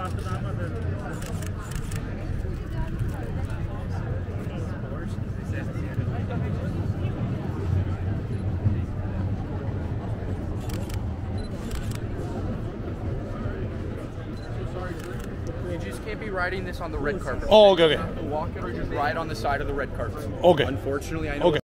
You just can't be riding this on the red carpet. Oh, okay. Walk it or just ride on the side of the red carpet. Okay. Unfortunately, I know. Okay.